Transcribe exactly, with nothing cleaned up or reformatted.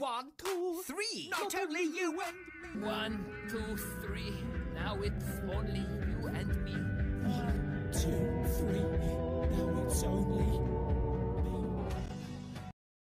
One, two, Three. Not only you and me. One, two, three. Now it's only you and me. One, two, three. Now it's only